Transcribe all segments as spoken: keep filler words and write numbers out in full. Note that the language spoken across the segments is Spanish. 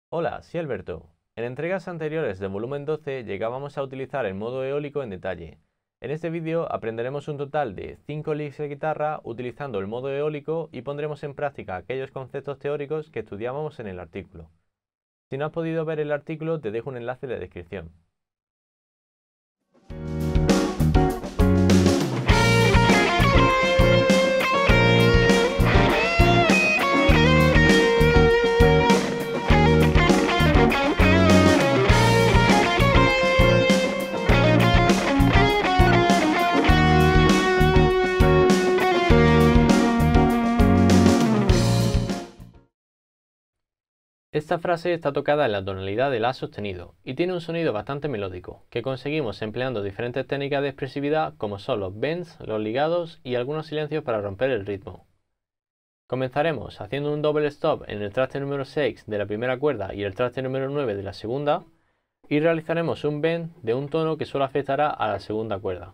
Hola, soy Alberto. En entregas anteriores del volumen doce llegábamos a utilizar el modo eólico en detalle. En este vídeo aprenderemos un total de cinco licks de guitarra utilizando el modo eólico y pondremos en práctica aquellos conceptos teóricos que estudiábamos en el artículo. Si no has podido ver el artículo, te dejo un enlace en la descripción. Esta frase está tocada en la tonalidad de La sostenido y tiene un sonido bastante melódico, que conseguimos empleando diferentes técnicas de expresividad como son los bends, los ligados y algunos silencios para romper el ritmo. Comenzaremos haciendo un double stop en el traste número seis de la primera cuerda y el traste número nueve de la segunda, y realizaremos un bend de un tono que solo afectará a la segunda cuerda.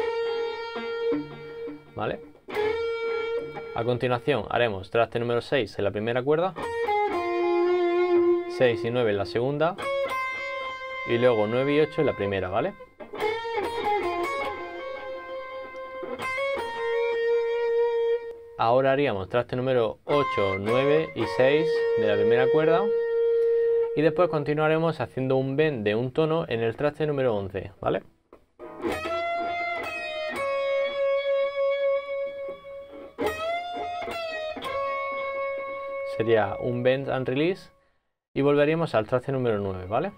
¿Vale? A continuación haremos traste número seis en la primera cuerda, seis y nueve en la segunda y luego nueve y ocho en la primera, ¿vale? Ahora haríamos traste número ocho, nueve y seis de la primera cuerda y después continuaremos haciendo un bend de un tono en el traste número once, ¿vale? Sería un bend and release y volveríamos al traste número nueve, ¿vale?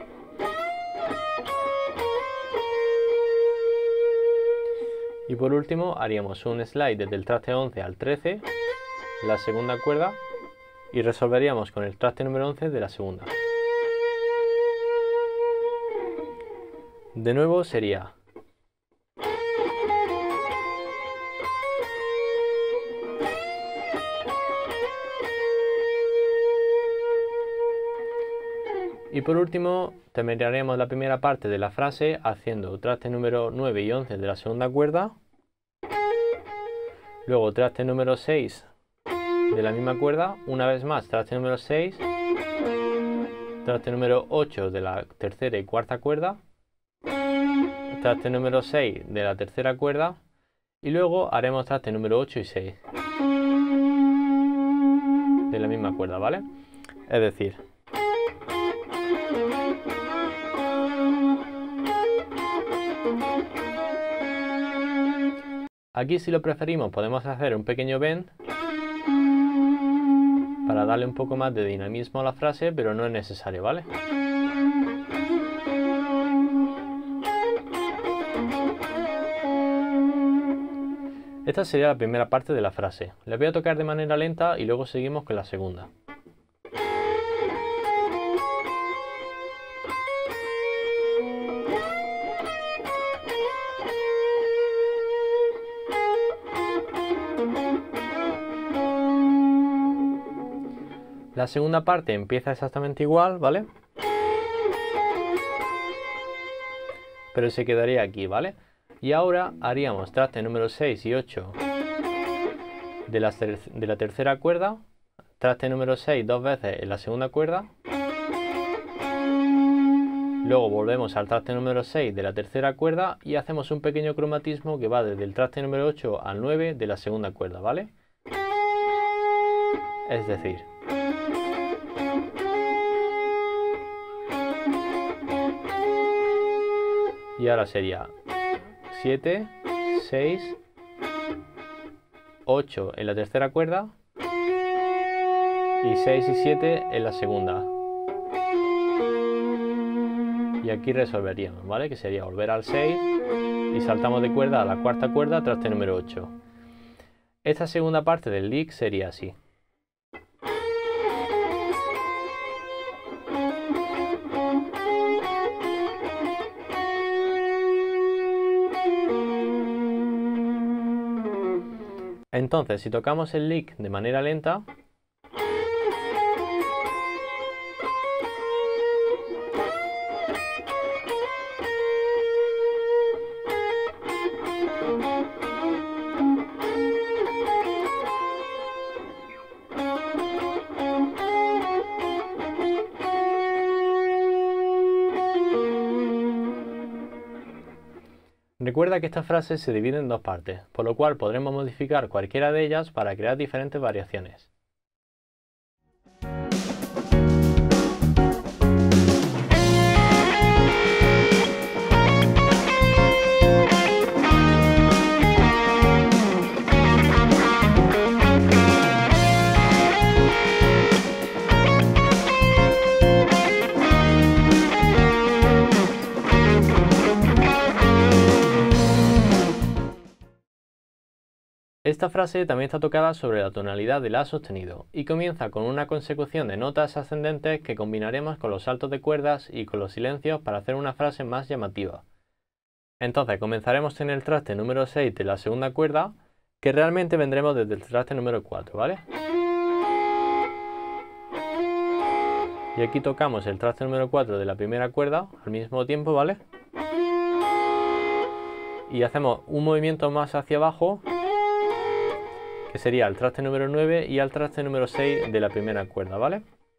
Y por último haríamos un slide desde el traste once al trece, la segunda cuerda, y resolveríamos con el traste número once de la segunda. De nuevo sería y por último terminaremos la primera parte de la frase haciendo traste número nueve y once de la segunda cuerda, luego traste número seis de la misma cuerda, una vez más traste número seis, traste número ocho de la tercera y cuarta cuerda, traste número seis de la tercera cuerda y luego haremos traste número ocho y seis de la misma cuerda, ¿vale? Es decir, aquí, si lo preferimos, podemos hacer un pequeño bend para darle un poco más de dinamismo a la frase, pero no es necesario, ¿vale? Esta sería la primera parte de la frase. La voy a tocar de manera lenta y luego seguimos con la segunda. La segunda parte empieza exactamente igual, ¿vale? Pero se quedaría aquí, ¿vale? Y ahora haríamos traste número seis y ocho de la, de la tercera cuerda, traste número seis dos veces en la segunda cuerda, luego volvemos al traste número seis de la tercera cuerda y hacemos un pequeño cromatismo que va desde el traste número ocho al nueve de la segunda cuerda, ¿vale? Es decir, y ahora sería siete, seis, ocho en la tercera cuerda y seis y siete en la segunda. Y aquí resolveríamos, ¿vale? Que sería volver al seis y saltamos de cuerda a la cuarta cuerda, traste número ocho. Esta segunda parte del lick sería así. Entonces, si tocamos el lick de manera lenta, Recuerda que esta frase se divide en dos partes, por lo cual podremos modificar cualquiera de ellas para crear diferentes variaciones. Esta frase también está tocada sobre la tonalidad de La sostenido y comienza con una consecución de notas ascendentes que combinaremos con los saltos de cuerdas y con los silencios para hacer una frase más llamativa. Entonces comenzaremos en el traste número seis de la segunda cuerda, que realmente vendremos desde el traste número cuatro, ¿vale? Y aquí tocamos el traste número cuatro de la primera cuerda al mismo tiempo, ¿vale? Y hacemos un movimiento más hacia abajo, que sería el traste número nueve y al traste número seis de la primera cuerda, ¿vale?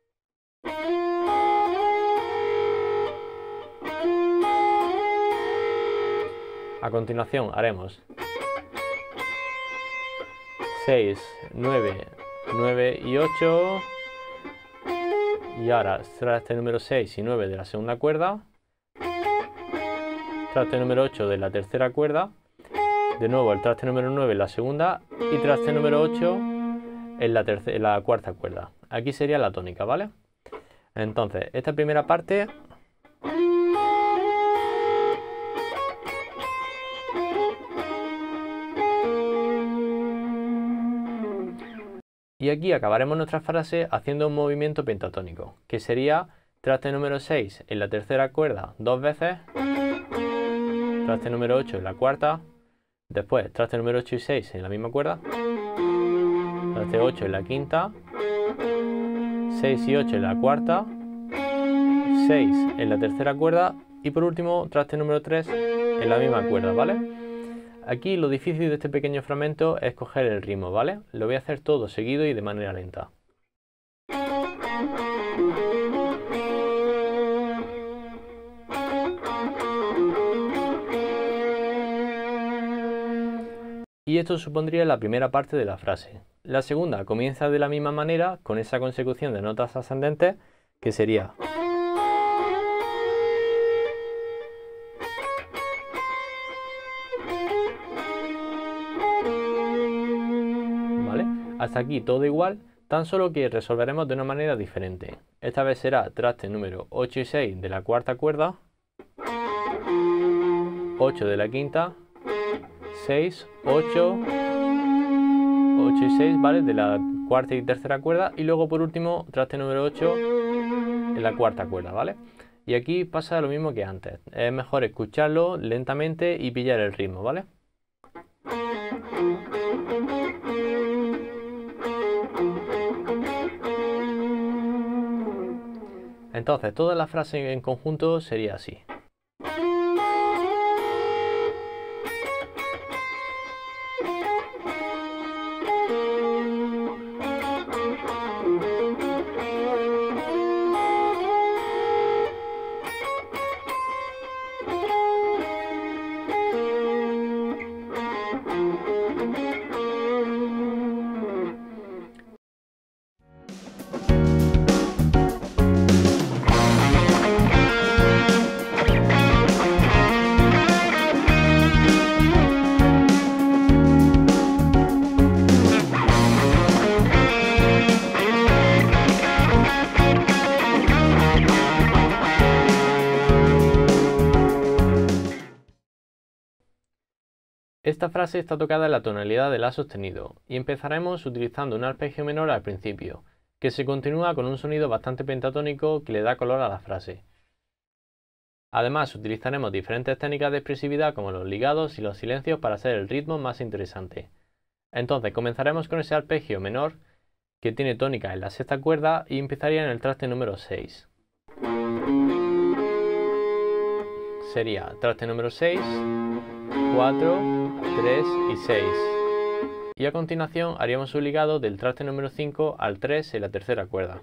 A continuación haremos seis, nueve, nueve y ocho, y ahora traste número seis y nueve de la segunda cuerda, traste número ocho de la tercera cuerda, de nuevo el traste número nueve en la segunda y traste número ocho en la, en la cuarta cuerda. Aquí sería la tónica, ¿vale? Entonces, esta primera parte y aquí acabaremos nuestra frase haciendo un movimiento pentatónico, que sería traste número seis en la tercera cuerda dos veces, traste número ocho en la cuarta, después traste número ocho y seis en la misma cuerda, traste ocho en la quinta, seis y ocho en la cuarta, seis en la tercera cuerda y por último traste número tres en la misma cuerda, ¿vale? Aquí lo difícil de este pequeño fragmento es coger el ritmo, ¿vale? Lo voy a hacer todo seguido y de manera lenta. Y esto supondría la primera parte de la frase. La segunda comienza de la misma manera, con esa consecución de notas ascendentes, que sería ¿vale? Hasta aquí todo igual, tan solo que resolveremos de una manera diferente. Esta vez será traste número ocho y seis de la cuarta cuerda, ocho de la quinta, seis, ocho, ocho y seis, ¿vale? De la cuarta y tercera cuerda y luego por último traste número ocho en la cuarta cuerda, ¿vale? Y aquí pasa lo mismo que antes. Es mejor escucharlo lentamente y pillar el ritmo, ¿vale? Entonces, toda la frase en conjunto sería así. Esta frase está tocada en la tonalidad de La sostenido y empezaremos utilizando un arpegio menor al principio, que se continúa con un sonido bastante pentatónico que le da color a la frase. Además utilizaremos diferentes técnicas de expresividad como los ligados y los silencios para hacer el ritmo más interesante. Entonces comenzaremos con ese arpegio menor que tiene tónica en la sexta cuerda y empezaría en el traste número seis. Sería traste número seis, cuatro, tres y seis. Y a continuación haríamos un ligado del traste número cinco al tres en la tercera cuerda.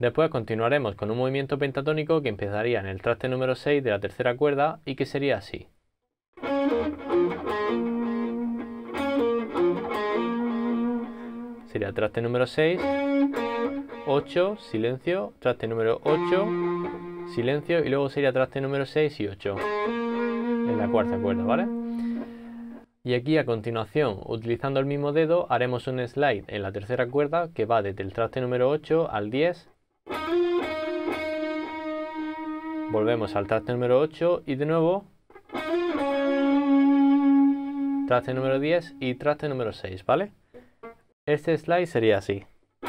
Después continuaremos con un movimiento pentatónico que empezaría en el traste número seis de la tercera cuerda y que sería así. Sería traste número seis, ocho, silencio, traste número ocho, silencio y luego sería traste número seis y ocho en la cuarta cuerda, ¿vale? Y aquí a continuación, utilizando el mismo dedo, haremos un slide en la tercera cuerda que va desde el traste número ocho al diez. Volvemos al traste número ocho y de nuevo traste número diez y traste número seis, ¿vale? Este slide sería así.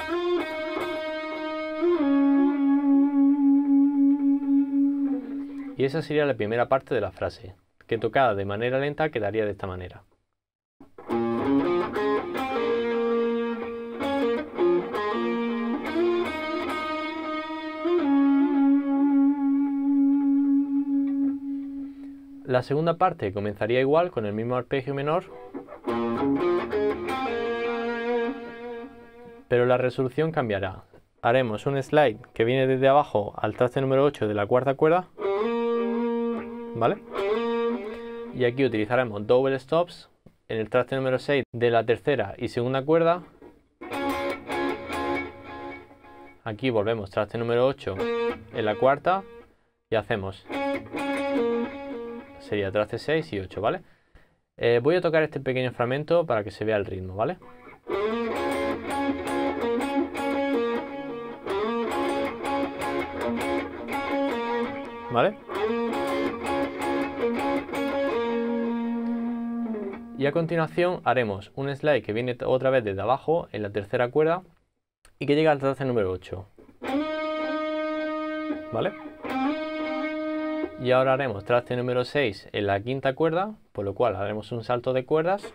Y esa sería la primera parte de la frase, que tocada de manera lenta quedaría de esta manera. La segunda parte comenzaría igual con el mismo arpegio menor, pero la resolución cambiará. Haremos un slide que viene desde abajo al traste número ocho de la cuarta cuerda, ¿vale? Y aquí utilizaremos double stops en el traste número seis de la tercera y segunda cuerda. Aquí volvemos traste número ocho en la cuarta y hacemos, sería traste seis y ocho, ¿vale? Eh, voy a tocar este pequeño fragmento para que se vea el ritmo, ¿vale? ¿Vale? Y a continuación haremos un slide que viene otra vez desde abajo en la tercera cuerda y que llega al traste número ocho. ¿Vale? Y ahora haremos traste número seis en la quinta cuerda, por lo cual haremos un salto de cuerdas.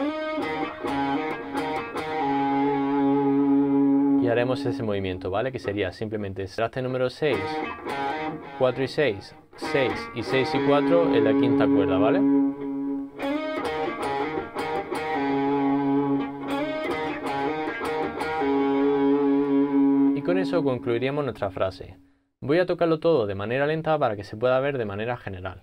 Y haremos ese movimiento, ¿vale? Que sería simplemente traste número seis, cuatro y seis, seis y seis y cuatro en la quinta cuerda, ¿vale? Y con eso concluiríamos nuestra frase. Voy a tocarlo todo de manera lenta para que se pueda ver de manera general.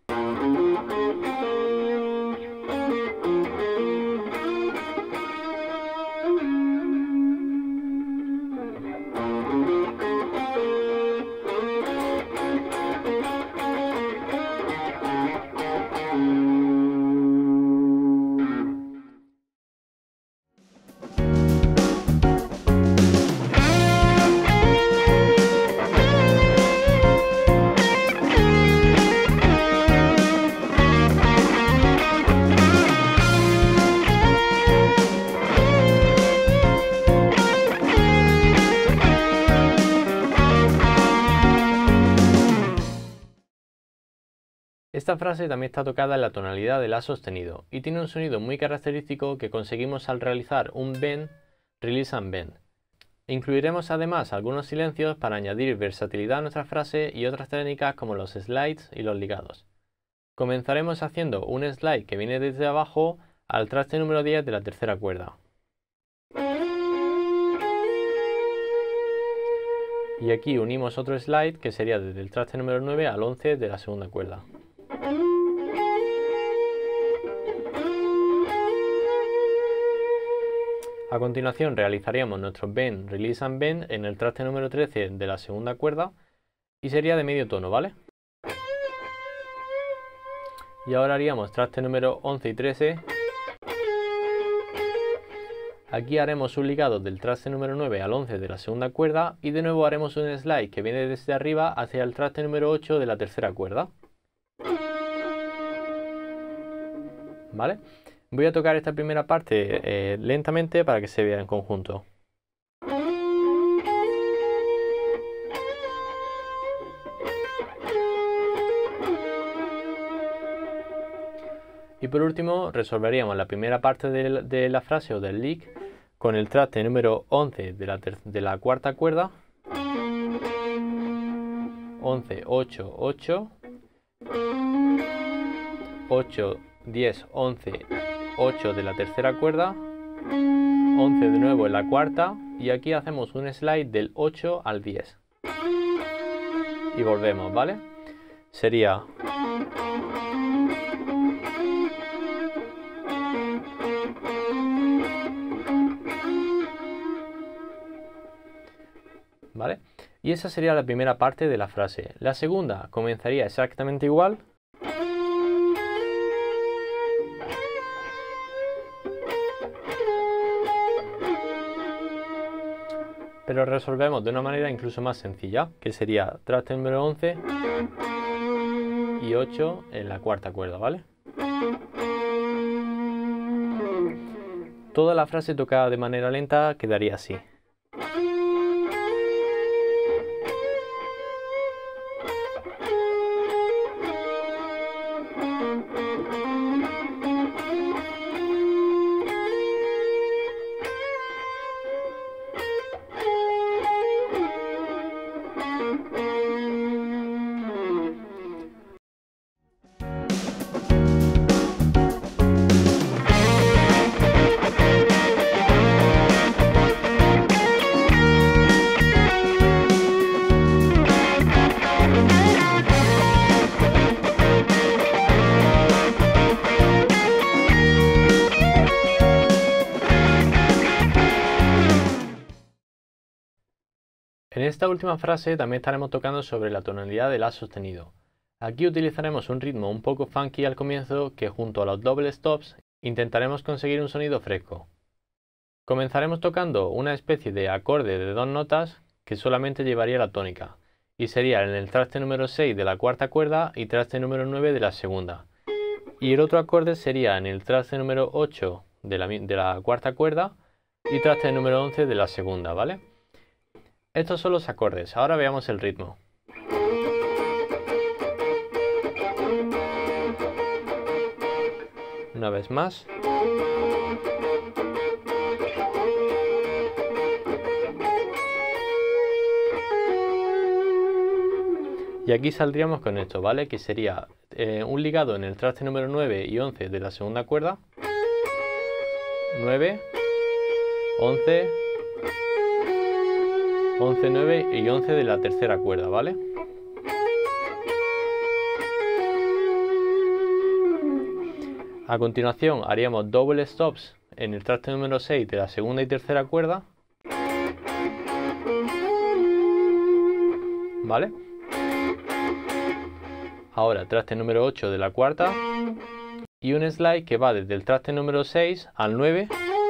Esta frase también está tocada en la tonalidad de La sostenido y tiene un sonido muy característico que conseguimos al realizar un bend, release and bend. Incluiremos además algunos silencios para añadir versatilidad a nuestra frase y otras técnicas como los slides y los ligados. Comenzaremos haciendo un slide que viene desde abajo al traste número diez de la tercera cuerda. Y aquí unimos otro slide que sería desde el traste número nueve al once de la segunda cuerda. A continuación realizaríamos nuestro bend, release and bend en el traste número trece de la segunda cuerda y sería de medio tono, ¿vale? Y ahora haríamos traste número once y trece. Aquí haremos un ligado del traste número nueve al once de la segunda cuerda y de nuevo haremos un slide que viene desde arriba hacia el traste número ocho de la tercera cuerda. ¿Vale? Voy a tocar esta primera parte eh, lentamente para que se vea en conjunto. Y por último resolveríamos la primera parte de, de la frase o del lick con el traste número once de la, de la cuarta cuerda, once, ocho, ocho, ocho, diez, once, ocho de la tercera cuerda, once de nuevo en la cuarta y aquí hacemos un slide del ocho al diez. Y volvemos, ¿vale? Sería... ¿Vale? Y esa sería la primera parte de la frase. La segunda comenzaría exactamente igual. Pero resolvemos de una manera incluso más sencilla, que sería traste número once y ocho en la cuarta cuerda, ¿vale? Toda la frase tocada de manera lenta quedaría así. En esta última frase también estaremos tocando sobre la tonalidad de la sostenido. Aquí utilizaremos un ritmo un poco funky al comienzo que junto a los double stops intentaremos conseguir un sonido fresco. Comenzaremos tocando una especie de acorde de dos notas que solamente llevaría la tónica y sería en el traste número seis de la cuarta cuerda y traste número nueve de la segunda. Y el otro acorde sería en el traste número ocho de la, de la cuarta cuerda y traste número once de la segunda, ¿vale? Estos son los acordes, ahora veamos el ritmo. Una vez más. Y aquí saldríamos con esto, ¿vale? Que sería eh, un ligado en el traste número nueve y once de la segunda cuerda. nueve, once... once, nueve y once de la tercera cuerda, ¿vale? A continuación haríamos double stops en el traste número seis de la segunda y tercera cuerda, ¿vale? Ahora traste número ocho de la cuarta y un slide que va desde el traste número seis al nueve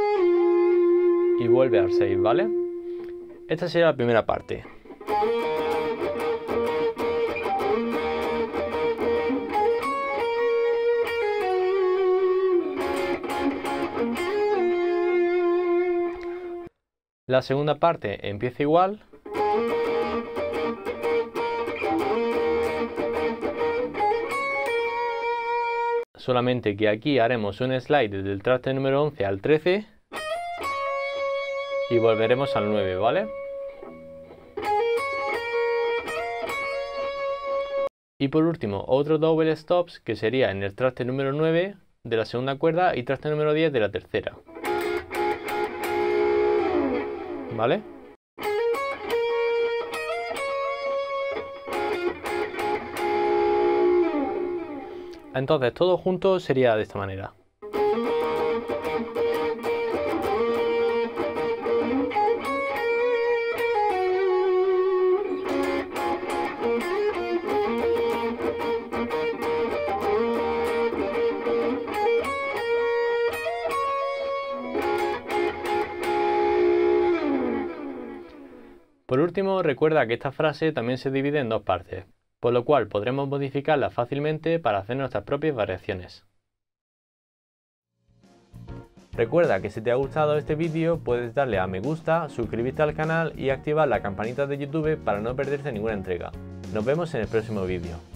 y vuelve al seis, ¿vale? Esta sería la primera parte. La segunda parte empieza igual. Solamente que aquí haremos un slide desde el traste número once al trece. Y volveremos al nueve, ¿vale? Y por último, otro double stops que sería en el traste número nueve de la segunda cuerda y traste número diez de la tercera. ¿Vale? Entonces, todo junto sería de esta manera. Por último, recuerda que esta frase también se divide en dos partes, por lo cual podremos modificarla fácilmente para hacer nuestras propias variaciones. Recuerda que si te ha gustado este vídeo puedes darle a me gusta, suscribirte al canal y activar la campanita de YouTube para no perderte ninguna entrega. Nos vemos en el próximo vídeo.